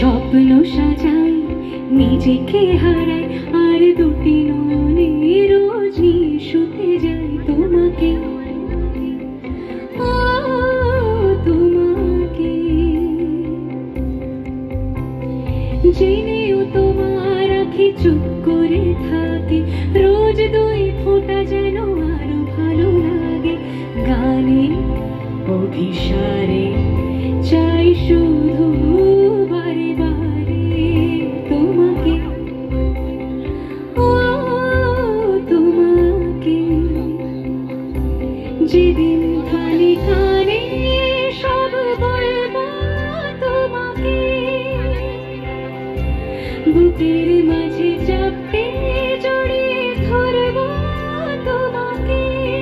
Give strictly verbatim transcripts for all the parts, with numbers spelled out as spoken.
স্বপ্ন সাজাই নিজেকে হারাই আর দুটি নয়নে রোজ নিশুতে যাই তোমাকে ও তোমাকে জেনেও তোমার আঁখি চুপ করে থাকে রোজ দুই ফোঁটা যেন আরো ভালো লাগে গানে অভিসারে চাই শুধু বারে বারে তোমাকে ও তোমাকে যেদিন খালি কানে সব বলবো তোমাকে বুকের মাঝে চাপতে জড়িয়ে ধরবো তোমাকে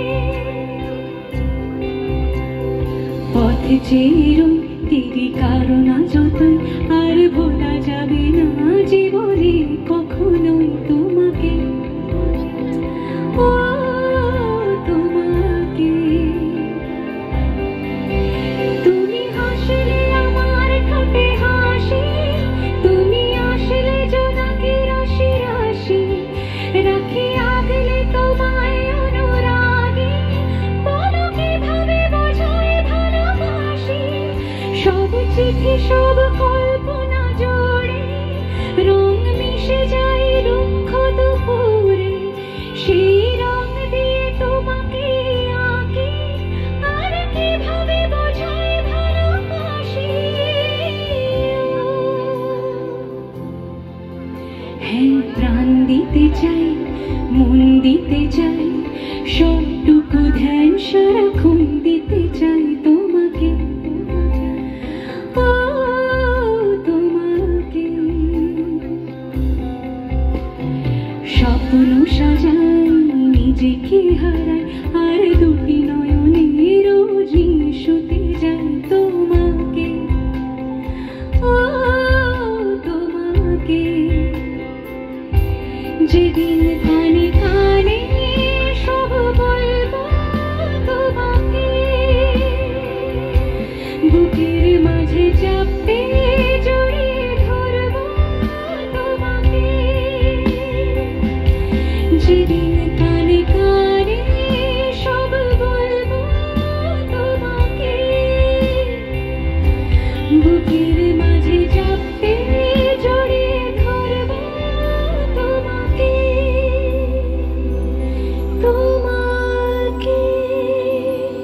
পথে চেরো তেরি কারণ যতন আর ভোলা যাবে না জীবনে কখনোই তোমাকে ও তোমাকে তুমি হাসলে আমার ঠোঁটে হাসি তুমি আসলে জোনাকি রাশি রাশি রাখি আগলে তোমায় অনুরাগে বলো কিভাবে বোঝাই ভালোবাসি সব চিঠি সব কল্পনা জোড়ে রং মিশে যায়